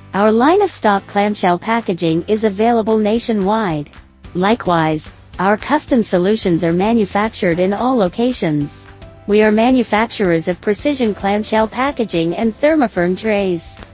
Our line of stock clamshell packaging is available nationwide. Likewise, our custom solutions are manufactured in all locations. We are manufacturers of precision clamshell packaging and thermoform trays.